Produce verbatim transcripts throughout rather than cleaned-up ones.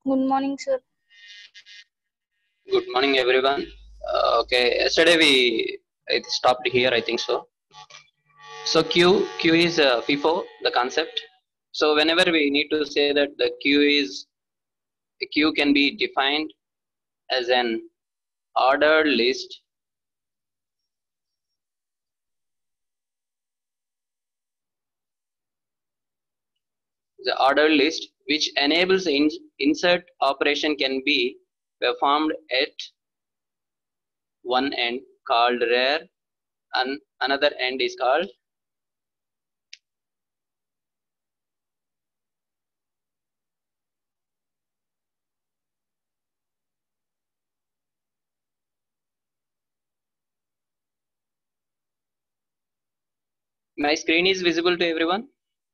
Good morning, sir. Good morning, everyone. Uh, okay, yesterday we it stopped here, I think so. So Q Q is uh, FIFO, the concept. So whenever we need to say that the Q is a Q can be defined as an ordered list the ordered list which enables in, insert operation can be performed at one end called rare and another end is called my screen is visible to everyone.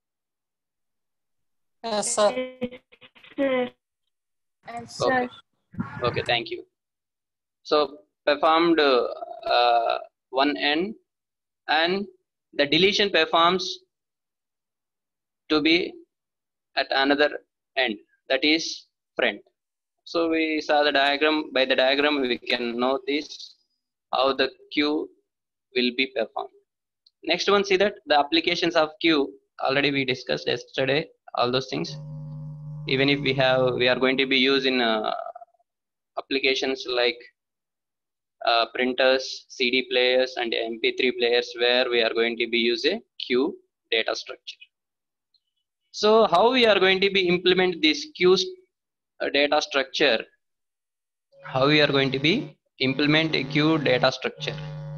Yes, sir. Yes, sir. Okay. Okay, thank you. So performed uh, uh, one end and the deletion performs to be at another end, that is front. So we saw the diagram. By the diagram we can know this how the queue will be performed. Next one, see that the applications of queue already we discussed yesterday, all those things. Even if we have we are going to be using uh, applications like uh, printers, C D players and M P three players where we are going to be use a queue data structure. So how we are going to be implement this queue uh, data structure? How we are going to be implement a queue data structure?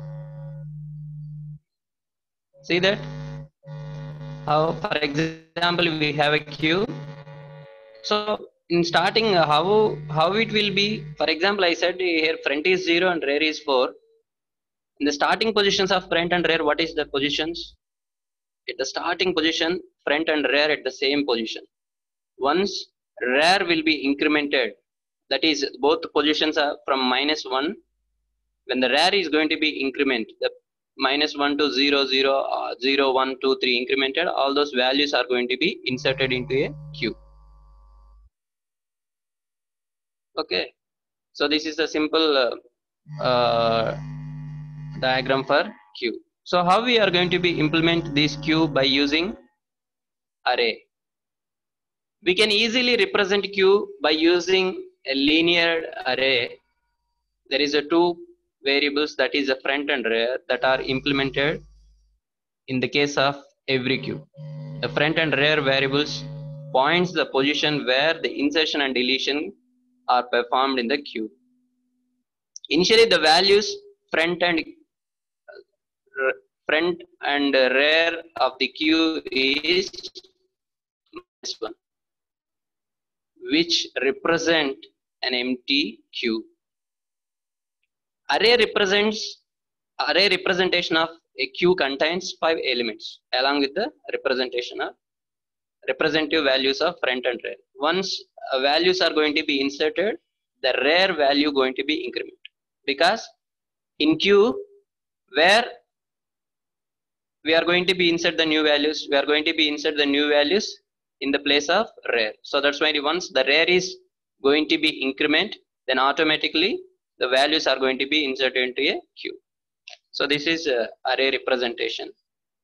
See that how, for example, we have a queue. So in starting, uh, how how it will be? For example, I said here front is zero and rear is four. In the starting positions of front and rear, what is the positions? At the starting position, front and rear at the same position. Once rear will be incremented, that is both positions are from minus one. When the rear is going to be increment, the minus one to zero, zero, uh, zero, one, two, three incremented, all those values are going to be inserted into a queue. Okay, so this is a simple uh, uh, diagram for queue. So how we are going to be implement this queue by using array. We can easily represent queue by using a linear array. There is a two variables, that is a front and rear, that are implemented in the case of every queue. The front and rear variables points the position where the insertion and deletion are performed in the queue. Initially the values front and uh, front and rear of the queue is minus one, which represent an empty queue. Array represents array representation of a queue contains five elements along with the representation of representative values of front and rear. Once uh, values are going to be inserted, the rear value going to be increment, because in queue where we are going to be insert the new values, we are going to be insert the new values in the place of rear. So that's why once the rear is going to be increment, then automatically the values are going to be inserted into a queue. So this is uh, array representation.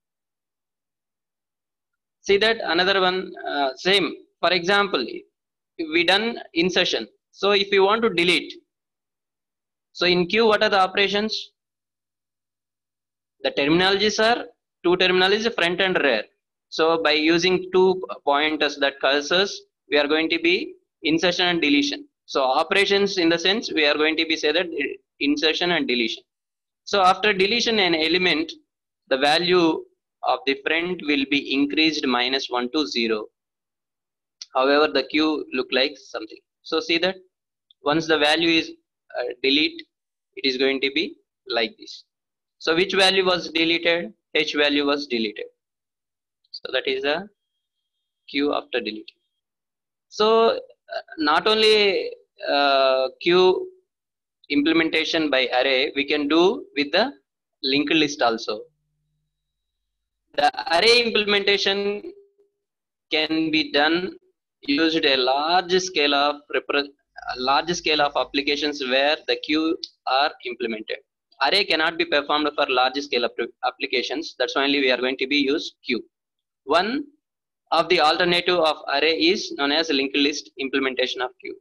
See that another one uh, same. For example, if we done insertion. So if you want to delete, so in queue what are the operations? The terminologies are two terminologies, front and rear. So by using two pointers, that cursors, we are going to be insertion and deletion. So operations in the sense we are going to be say that insertion and deletion. So after deletion an element, the value of the front will be increased minus one to zero. However, the queue look like something. So see that once the value is uh, delete, it is going to be like this. So which value was deleted? H value was deleted. So that is a queue after deleting. So uh, not only uh, queue implementation by array, we can do with the linked list also. The array implementation can be done used a large scale of a large scale of applications where the queue are implemented. Array cannot be performed for large scale of applications. That's why only we are going to be use queue. One of the alternative of array is known as linked list implementation of queue.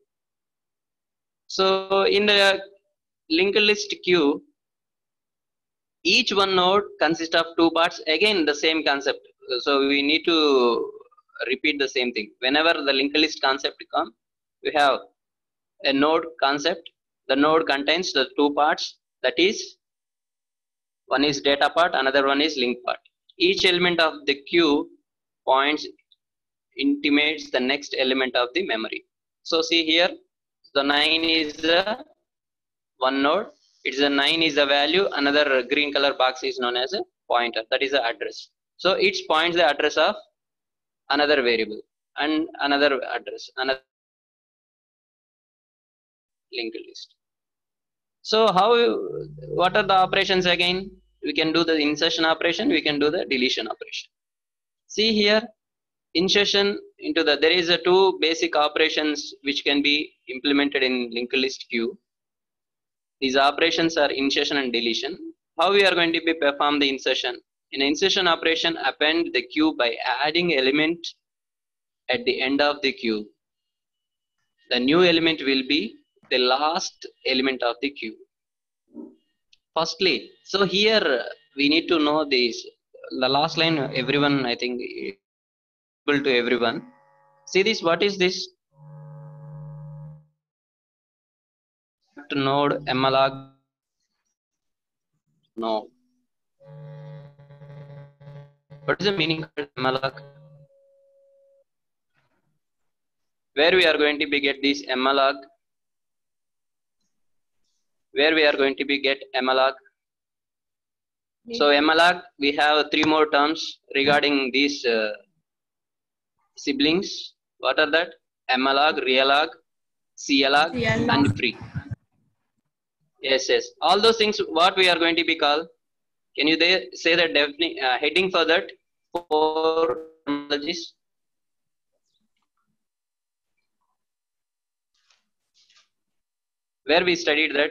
So in the linked list queue, each one node consists of two parts. Again, the same concept. So we need to repeat the same thing. Whenever the linked list concept comes, we have a node concept. The node contains the two parts. That is, one is data part, another one is link part. Each element of the queue points intimates the next element of the memory. So see here, the nine is the one node. It's a nine is the value. Another green color box is known as a pointer. That is the address. So it points the address of another variable and another address, another linked list. So how, what are the operations again? We can do the insertion operation. We can do the deletion operation. See here, insertion into the, there is a two basic operations which can be implemented in linked list queue. These operations are insertion and deletion. How we are going to be perform the insertion? In insertion operation, append the queue by adding element at the end of the queue. The new element will be the last element of the queue. Firstly, so here we need to know this. The last line, everyone, I think, able to everyone. See this, what is this? Node malloc. No. What is the meaning of malloc? Where we are going to be get this malloc? Where we are going to be get malloc? So malloc, we have three more terms regarding these uh, siblings. What are that? malloc, realloc, callog, and free. Yes, yes. All those things, what we are going to be called? Can you there say that definitely uh, heading for that four terminologies? Where we studied that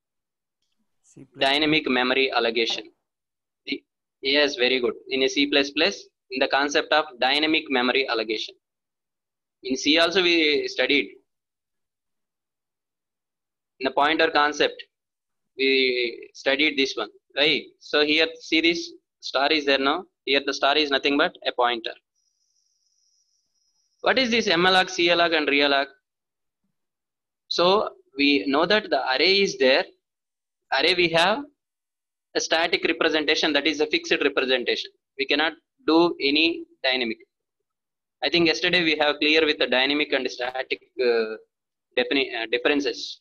dynamic memory allocation. Yes, very good. In a C plus plus, in the concept of dynamic memory allocation. In C also we studied. In the pointer concept, we studied this one, right? So here, see this star is there now. Here the star is nothing but a pointer. What is this malloc, callog, and realloc? So we know that the array is there. Array we have a static representation, that is a fixed representation. We cannot do any dynamic. I think yesterday we have clear with the dynamic and static uh, uh, differences.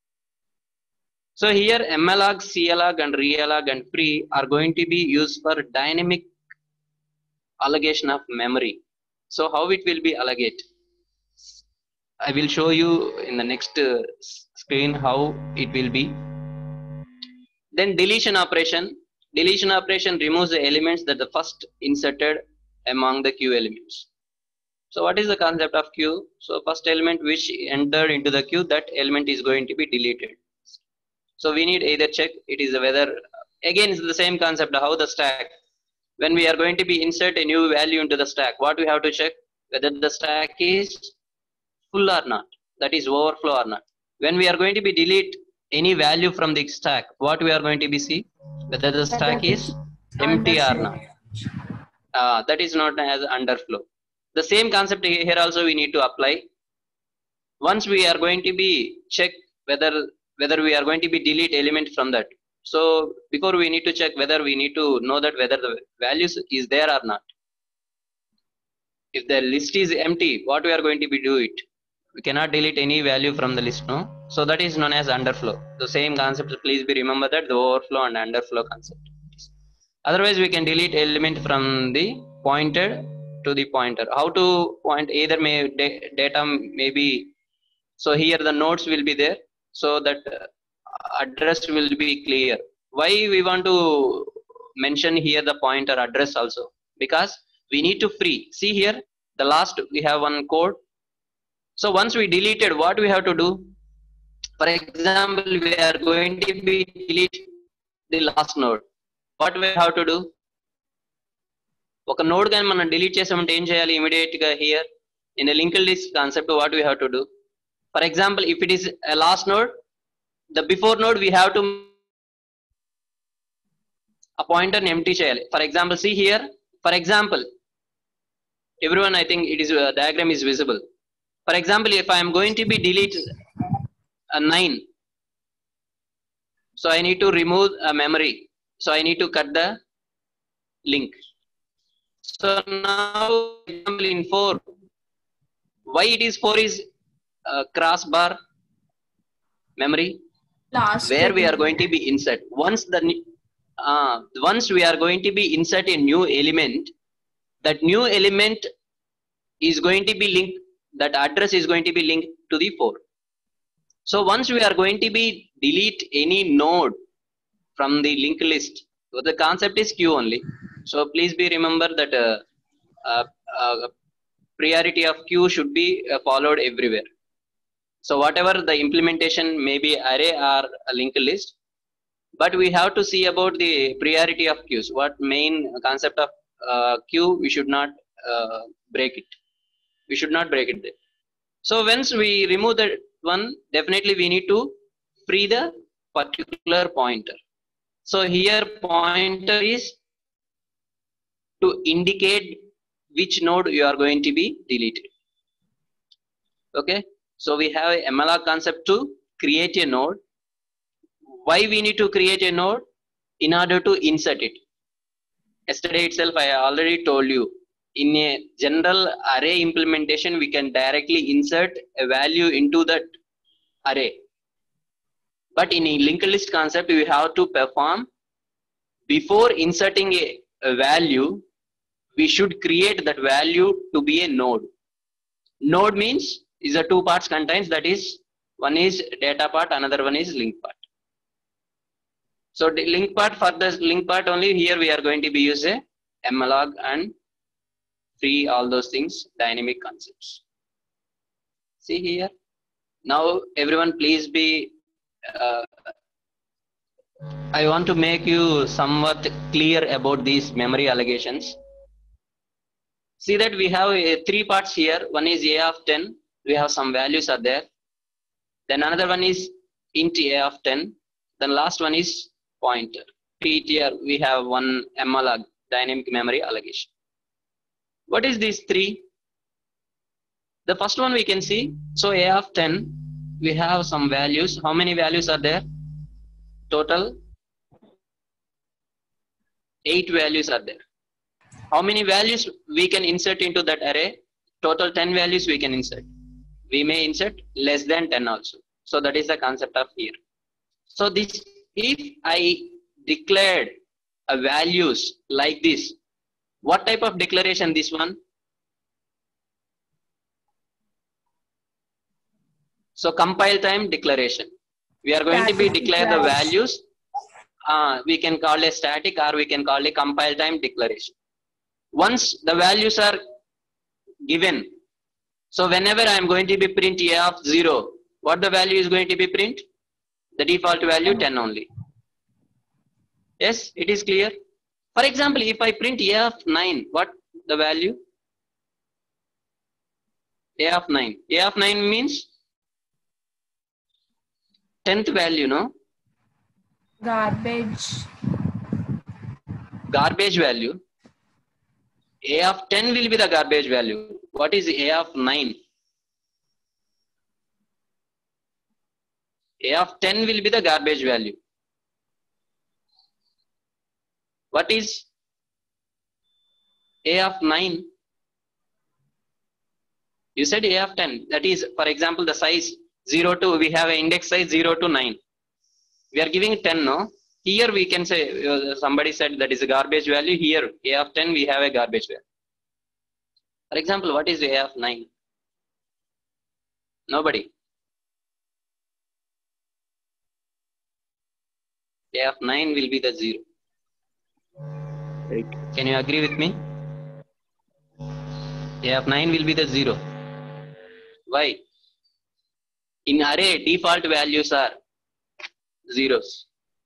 So here malloc, callog, and realloc and free are going to be used for dynamic allocation of memory. So how it will be allocate? I will show you in the next uh, screen how it will be. Then deletion operation. Deletion operation removes the elements that the first inserted among the queue elements. So what is the concept of queue? So first element which entered into the queue, that element is going to be deleted. So we need either check it is whether, again it's the same concept, how the stack. When we are going to be insert a new value into the stack, what we have to check? Whether the stack is full or not, that is overflow or not. When we are going to be delete any value from the stack, what we are going to be see? Whether the stack is empty or not. Uh, that is not as underflow. The same concept here also we need to apply. Once we are going to be check whether whether we are going to be delete element from that. So before we need to check whether we need to know that whether the values is there or not. If the list is empty, what we are going to be do it? We cannot delete any value from the list, no? So that is known as underflow. The same concept, please be remember that the overflow and underflow concept. Otherwise we can delete element from the pointer to the pointer. How to point? Either may data may be, so here the nodes will be there, so that address will be clear. Why we want to mention here the pointer address also? Because we need to free. See here, the last we have one code. So once we deleted, what we have to do? For example, we are going to be delete the last node. What we have to do? ఒక node కానీ మనం delete చేసామంటే ఏం చేయాలి? Immediate గా here in a linked list concept what we have to do? For example, if it is a last node, the before node we have to a pointer empty చేయాలి. For example, see here, for example, everyone, I think it is uh, diagram is visible. For example, if I am going to be delete a nine, so I need to remove a memory, so I need to cut the link. So now example in four, why it is four is uh, crossbar memory, Last where we are going to be insert. Once the uh, once we are going to be insert a new element, that new element is going to be linked, that address is going to be linked to the four. So once we are going to be delete any node from the linked list, so the concept is queue only. So please be remember that uh, uh, uh, priority of queue should be uh, followed everywhere. So whatever the implementation may be array or a linked list, but we have to see about the priority of queues. What main concept of uh, queue, we should not uh, break it. We should not break it there. So once we remove that one, definitely we need to free the particular pointer. So here pointer is to indicate which node you are going to be deleted. Okay, so we have a malloc concept to create a node. Why we need to create a node? In order to insert it. Yesterday itself I already told you, in a general array implementation we can directly insert a value into that array, but in a linked list concept we have to perform, before inserting a, a value, we should create that value to be a node. Node means is a two parts contains, that is, one is data part, another one is link part. So the link part, for the link part only, here we are going to be use a malloc and free all those things, dynamic concepts. See here, now everyone please be uh, I want to make you somewhat clear about these memory allocations. See that we have uh, three parts here. One is a of ten, we have some values are there. Then another one is int a of ten. Then last one is pointer. P T R, we have one malloc, dynamic memory allocation. What is these three? The first one we can see. So a of ten, we have some values. How many values are there? Total eight values are there. How many values we can insert into that array? Total ten values we can insert. We may insert less than ten also. So that is the concept of here. So this, if I declared a values like this, what type of declaration this one? So compile time declaration. We are going to be declare the values. Uh, we can call a static, or we can call a compile time declaration. Once the values are given, so whenever I am going to be print a of zero, what the value is going to be print? The default value ten only. Yes, it is clear. For example, if I print a of nine, what the value? A of nine. A of nine means tenth value, no? Garbage. Garbage value. A of ten will be the garbage value. What is A of nine? A of ten will be the garbage value. What is A of nine? You said A of ten. That is, for example, the size zero to, we have an index size zero to nine. We are giving ten, no? Here we can say, uh, somebody said that is a garbage value. Here, A of ten, we have a garbage value. For example, what is A of nine? Nobody. A of nine will be the zero. Right. Can you agree with me? A of nine will be the zero. Why? In array, default values are zeros.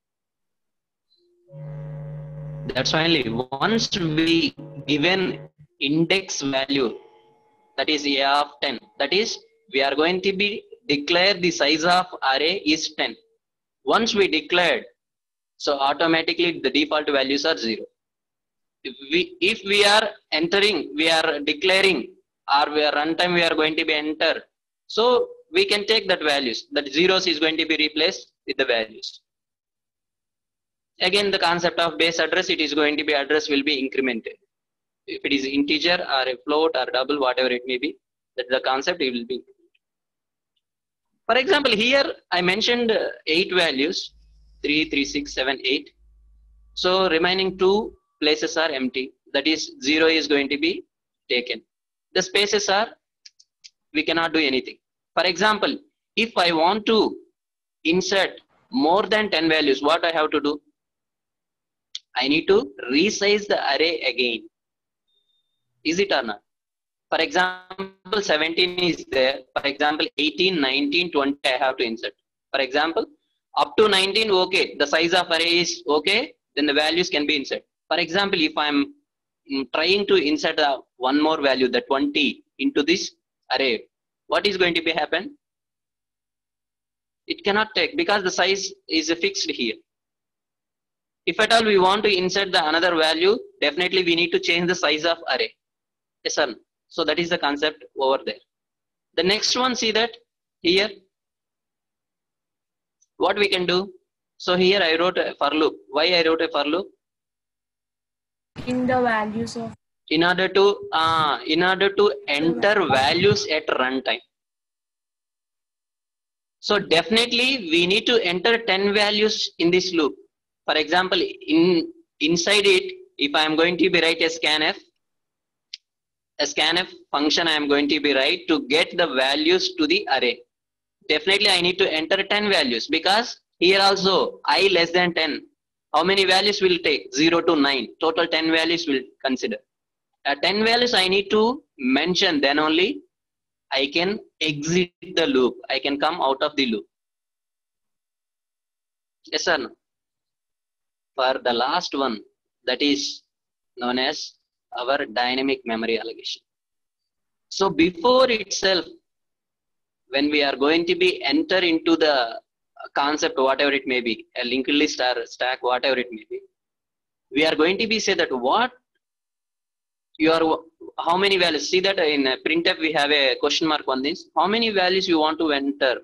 That's why only once we given index value, that is a of ten, that is we are going to be declare the size of array is ten. Once we declared, so automatically the default values are zero. If we if we are entering, we are declaring, or we are runtime we are going to be enter, so we can take that values, that zeros is going to be replaced with the values. Again, the concept of base address, it is going to be address will be incremented. If it is integer or a float or double, whatever it may be, that the concept it will be. For example, here I mentioned uh, eight values, three, three, six, seven, eight. So remaining two places are empty. That is zero is going to be taken. The spaces are, we cannot do anything. For example, if I want to insert more than ten values, what I have to do? I need to resize the array again. Is it or not? For example, seventeen is there. For example, eighteen, nineteen, twenty I have to insert. For example, up to nineteen, okay, the size of array is okay, then the values can be inserted. For example, if I'm trying to insert a one more value, the twenty, into this array, what is going to be happen? It cannot take, because the size is fixed here. If at all we want to insert the another value, definitely we need to change the size of array. Yes, sir. So that is the concept over there. The next one, see that here, what we can do. So here I wrote a for loop. Why I wrote a for loop? In the values of. In order to uh, in order to enter values at runtime. So definitely we need to enter ten values in this loop. For example, in inside it, if I am going to be write a scanf, a scanf function I am going to be write to get the values to the array. Definitely I need to enter ten values, because here also I less than ten. How many values will take? zero to nine. Total ten values will consider. At ten values I need to mention, then only I can exit the loop. I can come out of the loop. Yes or no? For the last one, that is known as our dynamic memory allocation. So before itself, when we are going to be enter into the concept, whatever it may be, a linked list or stack, whatever it may be, we are going to be say that what you are, how many values. See that in printf we have a question mark on this. How many values you want to enter?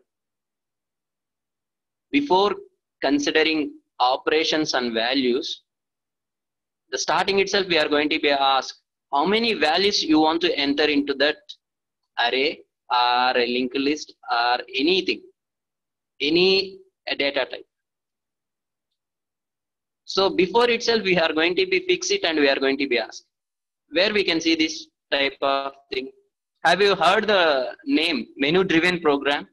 Before considering operations and values, the starting itself we are going to be asked how many values you want to enter into that array or a linked list or anything, any data type. So before itself we are going to be fix it and we are going to be asked. Where we can see this type of thing? Have you heard the name menu driven program?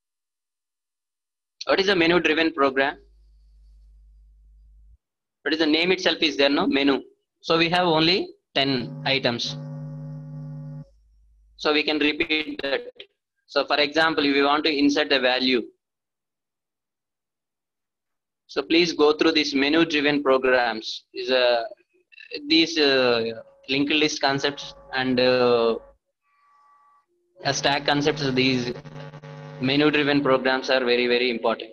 What is a menu driven program? What is the name itself is there, no? Menu. So we have only ten items. So we can repeat that. So for example, if we want to insert a value, so please go through these menu driven programs. Is a these uh, linked list concepts and uh, a stack concepts. These menu driven programs are very very important.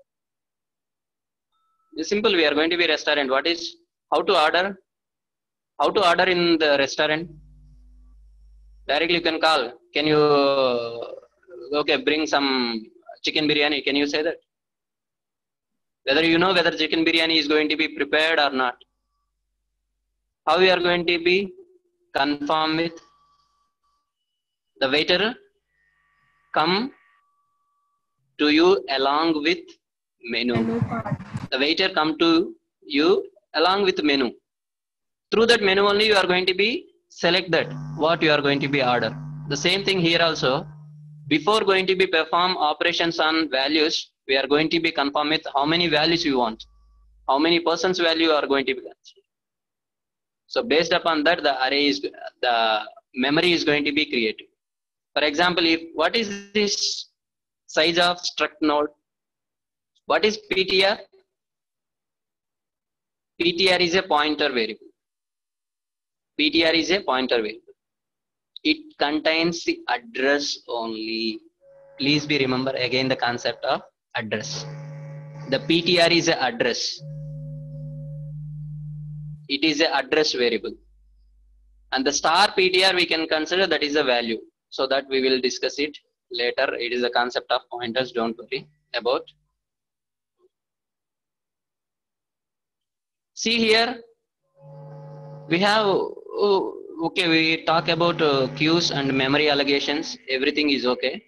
It's simple. We are going to be restaurant. What is how to order? How to order in the restaurant? Directly you can call. Can you okay bring some chicken biryani? Can you say that? Whether you know whether chicken biryani is going to be prepared or not. How we are going to be confirm with the waiter come to you along with menu. Menu card. The waiter come to you along with menu. Through that menu only you are going to be select that what you are going to be order. The same thing here also. Before going to be perform operations on values, we are going to be confirm with how many values you want. How many persons value are going to be considered. So based upon that, the array is, the memory is going to be created. For example, if what is this size of struct node. What is P T R? P T R is a pointer variable. P T R is a pointer variable. It contains the address only. Please be remember again the concept of address. The P T R is a address. It is a address variable. And the star P T R we can consider that is a value. So that we will discuss it later. It is a concept of pointers, don't worry about. See here, we have, oh, okay, we talk about uh, queues and memory allocations. Everything is okay.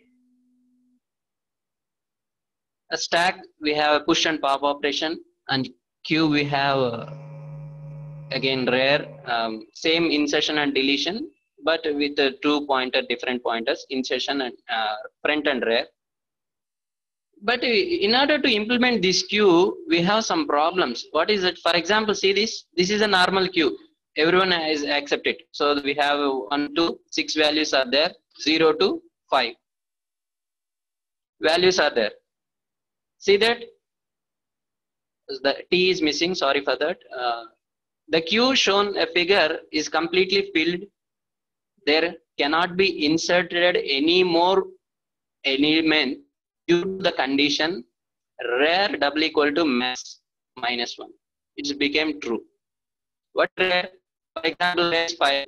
A stack, we have a push and pop operation, and queue we have uh, again rare, um, same insertion and deletion, but with uh, two pointer, different pointers, insertion and uh, front and rear. But in order to implement this queue, we have some problems. What is it? For example, see this. This is a normal queue. Everyone is accepted. So we have one to six values are there. Zero to five values are there. See that the T is missing. Sorry for that. Uh, the queue shown a figure is completely filled. There cannot be inserted any more element due to the condition rare double equal to max minus one. It became true. What rare? For example, rare is five.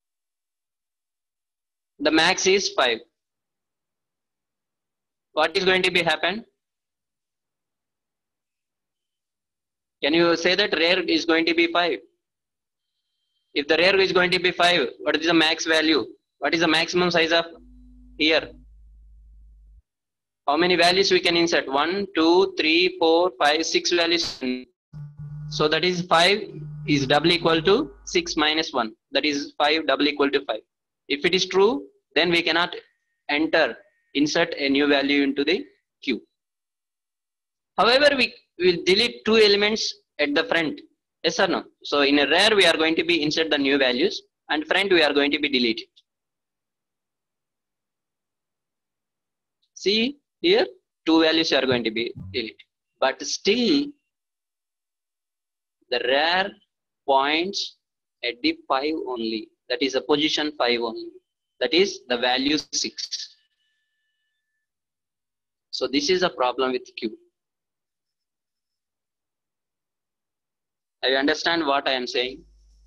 The max is five. What is going to be happen? Can you say that rare is going to be five? If the rare is going to be five, what is the max value? What is the maximum size of here? How many values we can insert? one, two, three, four, five, six values. So that is five is double equal to six minus one. That is five double equal to five. If it is true, then we cannot enter, insert a new value into the queue. However, we will delete two elements at the front. Yes or no? So in a rare, we are going to be insert the new values, and front we are going to be deleted. See here, two values are going to be deleted, but still the rare points at the five only. That is a position five only. That is the value six. So this is a problem with queue. I understand what I am saying.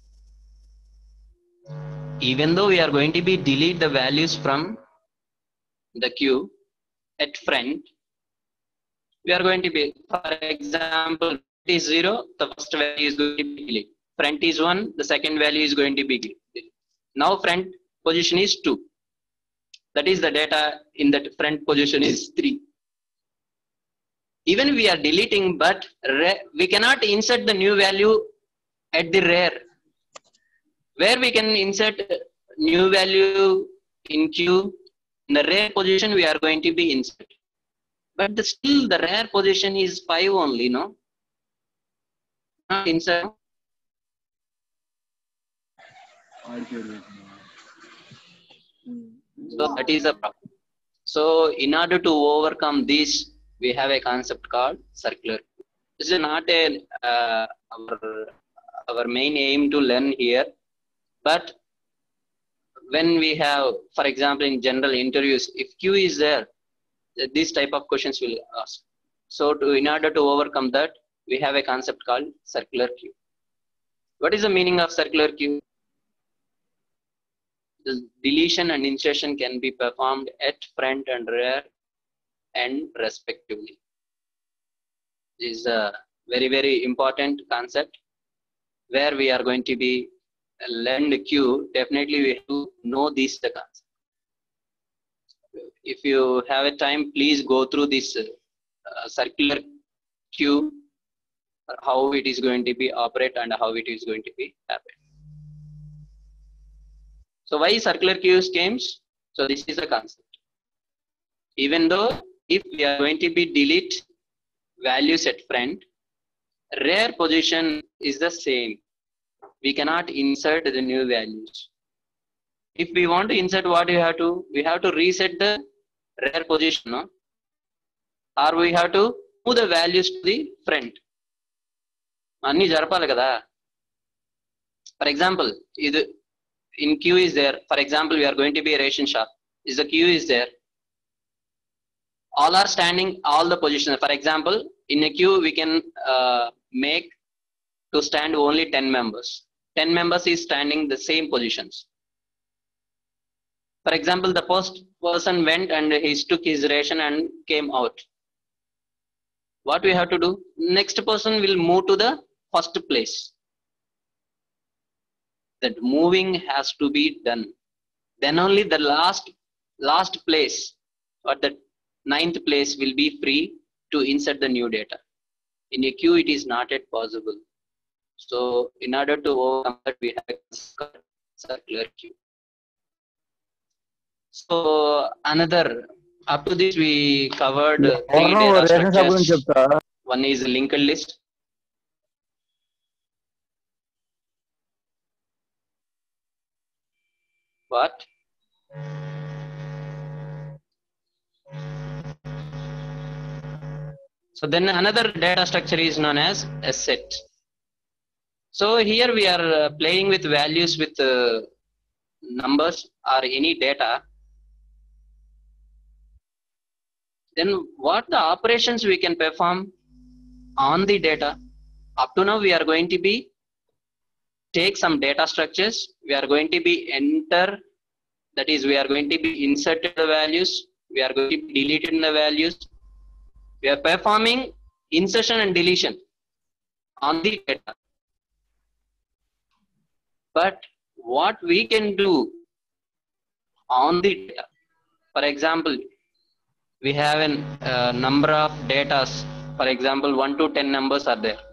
Even though we are going to be delete the values from the queue at front, we are going to be, for example, is zero, the first value is going to be deleted. Front is one, the second value is going to be deleted. Now front position is two. That is the data in that front position is three. Even we are deleting, but we cannot insert the new value at the rare. Where we can insert new value in queue, in the rare position we are going to be insert. But the, still the rare position is five only, no? Not insert. So that is a problem. So in order to overcome this, we have a concept called circular queue. This is not a uh, our our main aim to learn here, but when we have, for example, in general interviews, if queue is there, this type of questions will ask. So to, in order to overcome that, we have a concept called circular queue. What is the meaning of circular queue? The deletion and insertion can be performed at front and rear end respectively. This is a very, very important concept where we are going to be learn the queue. Definitely we have to know this the concept. If you have a time, please go through this uh, circular queue, how it is going to be operate and how it is going to be happen. So why circular queues came? So this is a concept. Even though if we are going to be delete values at front, rare position is the same. We cannot insert the new values. If we want to insert, what you have to, we have to reset the rare position. No? or we have to move the values to the front. Anni jarapali kada. For example, idu in queue is there. For example, we are going to be a ration shop. Is the queue is there? All are standing, all the positions. For example, in a queue we can uh, make to stand only ten members. ten members is standing the same positions. For example, the first person went and he took his ration and came out. What we have to do? Next person will move to the first place. That moving has to be done. Then only the last last place or the ninth place will be free to insert the new data. In a queue, it is not yet possible. So, in order to overcome that, we have a circular queue. So, another, up to this, we covered three data structures. One is linked list. What? So then another data structure is known as a set. So here we are uh, playing with values with uh, numbers or any data. Then what the operations we can perform on the data? Up to now we are going to be take some data structures. We are going to be enter, that is we are going to be inserted the values. We are going to be deleting the values. We are performing insertion and deletion on the data. But what we can do on the data, for example, we have a uh, number of data. For example, one to ten numbers are there.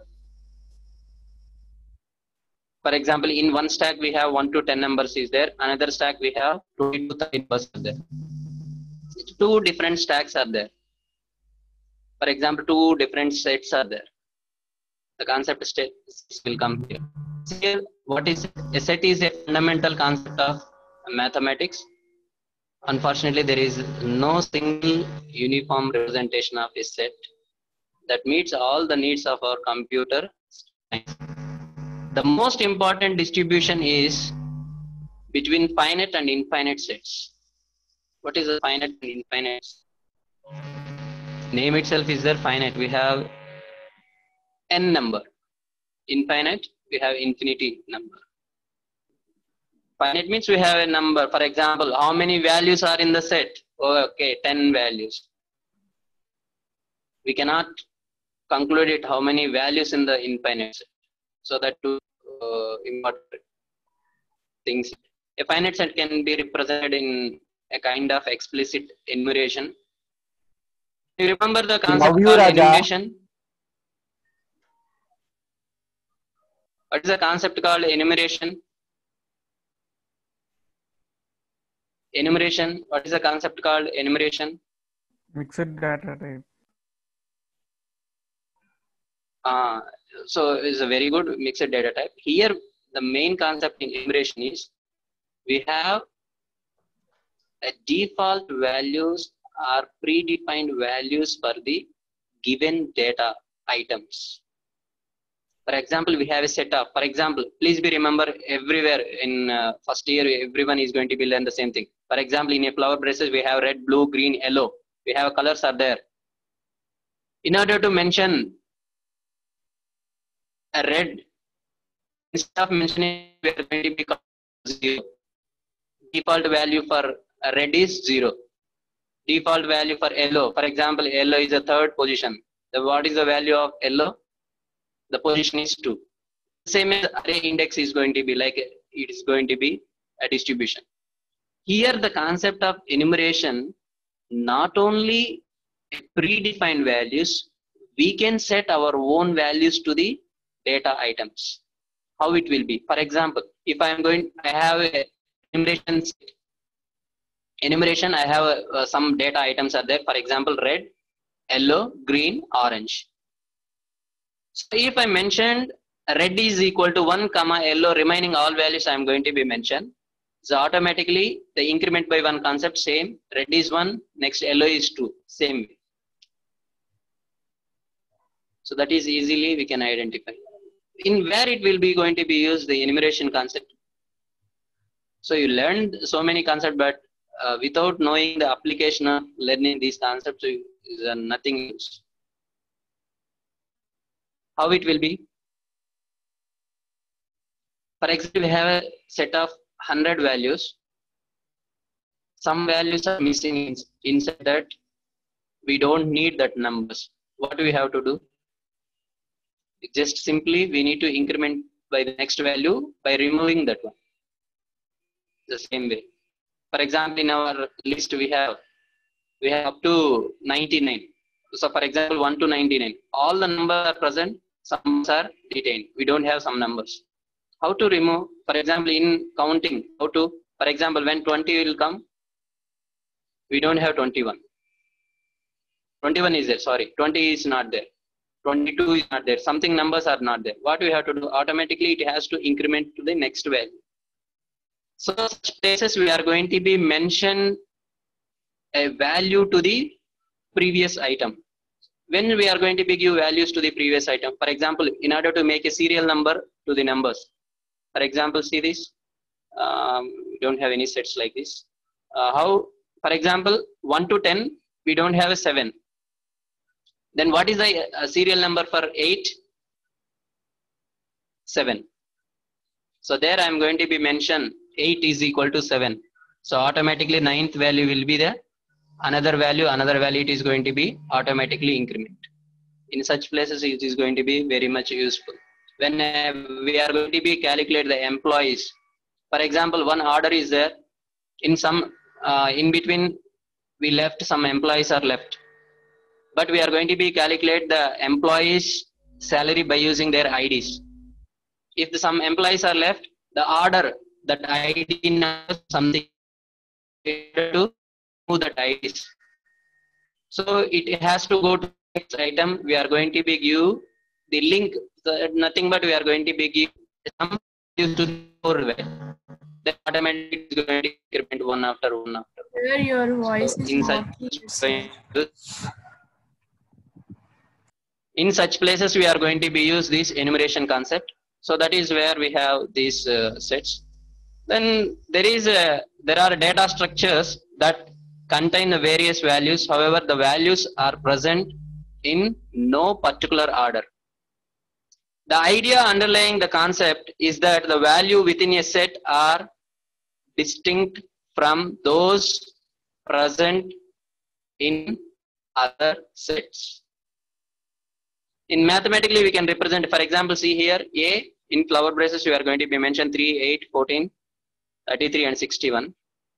For example, in one stack we have one to ten numbers is there. Another stack we have twenty to thirty numbers are there. Two different stacks are there. For example, two different sets are there. The concept state will come here. Here, what is a set is a fundamental concept of mathematics. Unfortunately, there is no single uniform representation of a set that meets all the needs of our computer science. The most important distribution is between finite and infinite sets. What is a finite and infinite? Name itself is there finite. We have n number. Infinite, we have infinity number. Finite means we have a number. For example, how many values are in the set? Oh, okay, ten values. We cannot conclude it how many values in the infinite set. So that two uh, important things. A finite set can be represented in a kind of explicit enumeration. You remember the concept you, called Raja. enumeration? What is the concept called enumeration? Enumeration. What is the concept called enumeration? Mixed data type. Uh, so it's a very good mixed data type. Here, the main concept in enumeration is we have a default values or predefined values for the given data items. For example, we have a setup. For example, please be remember everywhere in uh, first year, everyone is going to be learn the same thing. For example, in a flower braces, we have red, blue, green, yellow. We have colors are there. In order to mention a red, instead of mentioning, we are going to be zero. Default value for red is zero. Default value for yellow. For example, yellow is the third position. The, what is the value of yellow? The position is two. Same as array index is going to be like it is going to be a distribution. Here the concept of enumeration, not only predefined values, we can set our own values to the data items. How it will be? For example, if I am going, I have a enumeration set. Enumeration, I have uh, some data items are there. For example, red, yellow, green, orange. So if I mentioned red is equal to one comma yellow, remaining all values I am going to be mentioned. So automatically the increment by one concept same. Red is one, next yellow is two, same way. So that is easily we can identify. In where it will be going to be used, the enumeration concept. So you learned so many concepts, but uh, without knowing the application of learning these concepts, is uh, nothing use. How it will be? For example, we have a set of one hundred values. Some values are missing in, inside that. We don't need that numbers. What do we have to do? Just simply we need to increment by the next value by removing that one. The same way. For example, in our list we have we have up to ninety-nine. So for example, one to ninety-nine. All the numbers are present, some numbers are retained. We don't have some numbers. How to remove? For example, in counting, how to? For example, when twenty will come, we don't have twenty-one. twenty-one is there, sorry. twenty is not there. twenty-two is not there. Something numbers are not there. What we have to do? Automatically it has to increment to the next value. So such places we are going to be mention a value to the previous item. When we are going to be give values to the previous item, for example, in order to make a serial number to the numbers. For example, see this. Um, we don't have any sets like this. Uh, how? For example, one to ten, we don't have a seven. Then what is the uh, serial number for eight? seven. So there I am going to be mention eight is equal to seven. So automatically ninth value will be there. Another value, another value it is going to be automatically increment. In such places it is going to be very much useful. When uh, we are going to be calculate the employees. For example, one order is there. In some, uh, in between we left, some employees are left. But we are going to be calculate the employees salary by using their I Ds. If the, some employees are left, the order that I D number something to move that I Ds. So it has to go to the next item. We are going to be give the link. The, nothing but we are going to be give some to the core value. Then automatically is going to increment one after one after. Where your voice So is in not such clear. in such places we are going to be use this enumeration concept. So that is where we have these uh, sets. Then there is a, there are data structures that contain the various values. However, the values are present in no particular order. The idea underlying the concept is that the value within a set are distinct from those present in other sets. In mathematically, we can represent, for example, see here, A in flower braces, we are going to be mentioned three, eight, fourteen, thirty-three, and sixty-one.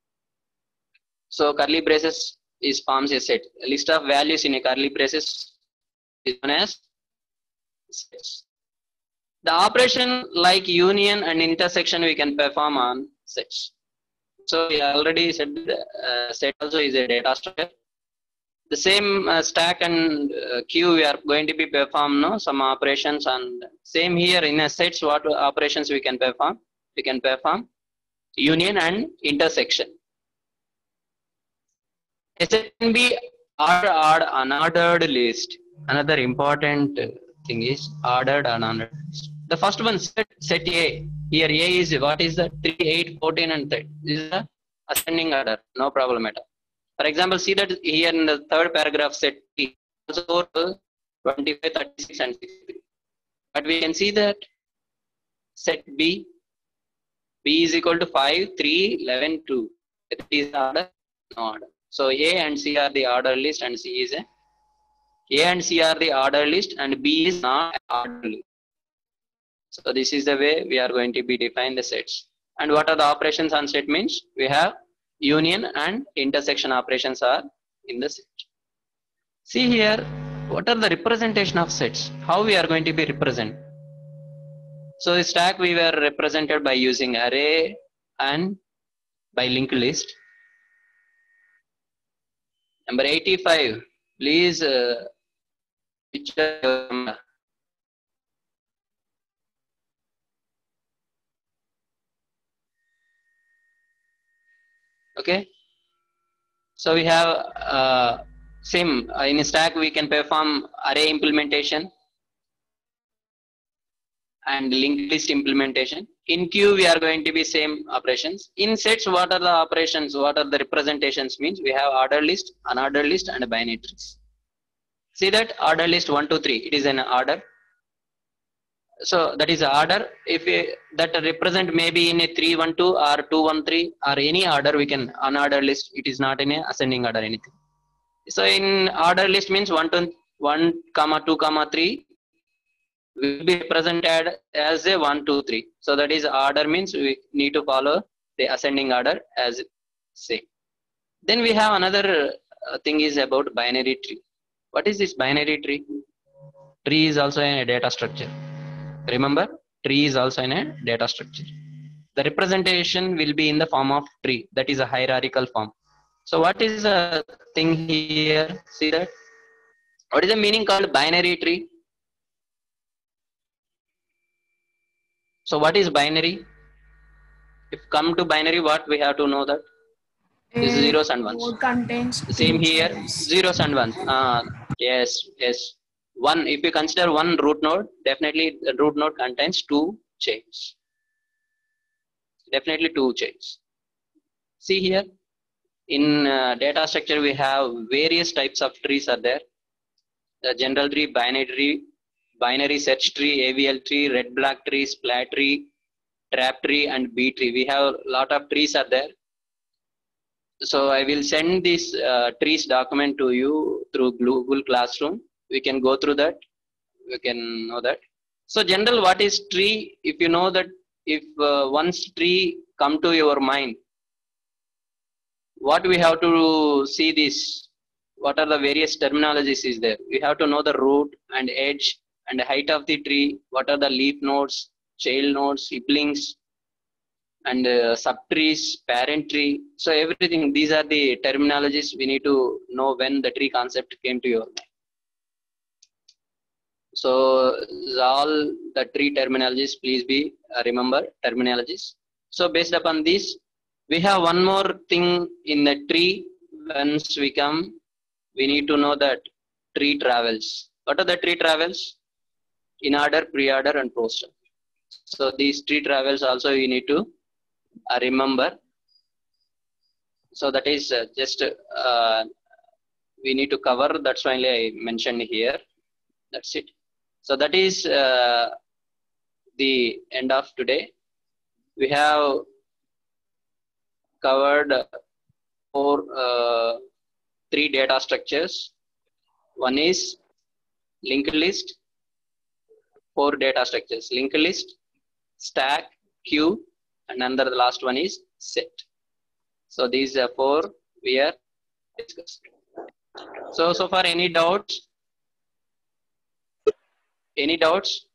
So curly braces is forms a set. A list of values in a curly braces is known as sets. The operation like union and intersection we can perform on sets. So we already said the uh, set also is a data structure. The same uh, stack and uh, queue we are going to be perform no some operations, and same here in a sets what operations we can perform. We can perform union and intersection. A set can be ordered, odd, unordered list. Another important thing is ordered, unordered list. The first one set, set A. Here A is what is the three, eight, fourteen, and thirty. This is the ascending order. No problem at all. For example, see that here in the third paragraph set T also twenty-five, thirty-six, and sixty-three. But we can see that set B, B is equal to five, three, eleven, two. It is the order, no order. So A and C are the order list, and C is a A and C are the order list, and B is not order list. So this is the way we are going to be define the sets. And what are the operations on set means? We have union and intersection operations are in the set. See here, what are the representation of sets? How we are going to be represent? So the stack we were represented by using array and by linked list. Number eighty-five, please uh, picture. Okay, so we have uh, same uh, in a stack we can perform array implementation, and linked list implementation. In queue, we are going to be same operations. In sets, what are the operations? What are the representations means? We have order list, unordered list, and binary trees. See that order list one, two, three. It is an order. So that is order. If we, that represent maybe in a three, one, two or two, one, three or any order, we can unordered list. It is not in a ascending order anything. So in order list means one, two, one, comma two, comma three will be represented as a one, two, three. So that is order means we need to follow the ascending order as same. Then we have another uh, thing is about binary tree. What is this binary tree? Tree is also in a data structure. Remember, tree is also in a data structure. The representation will be in the form of tree. That is a hierarchical form. So what is the thing here? See that? What is the meaning called binary tree? So what is binary? If come to binary, what we have to know that? This is A zeros and ones. node contains Same two here, childs. zeros and ones. Uh, yes, yes. One, if you consider one root node, definitely the root node contains two chains. Definitely two chains. See here, in uh, data structure, we have various types of trees are there. The general tree, binary tree, binary search tree, A V L tree, red black tree, splat tree, trap tree, and B tree. We have a lot of trees are there. So I will send this uh, trees document to you through Google Classroom. We can go through that. We can know that. So general, what is tree? If you know that, if uh, once tree come to your mind, what we have to see this? What are the various terminologies is there? We have to know the root and edge and height of the tree. What are the leaf nodes, child nodes, siblings, and uh, subtrees, parent tree. So everything, these are the terminologies we need to know when the tree concept came to your mind. So all the tree terminologies, please be uh, remember terminologies. So based upon this, we have one more thing in the tree. Once we come, we need to know that tree travels. What are the tree travels? In order, pre-order, and post-order. So these tree travels also you need to uh, remember. So that is uh, just uh, we need to cover. That's why I mentioned here. That's it. So that is uh, the end of today. We have covered four, uh, three data structures. One is linked list, four data structures: linked list, stack, queue, and another the last one is set. So these are four we are discussed. So so far, any doubts? Any doubts?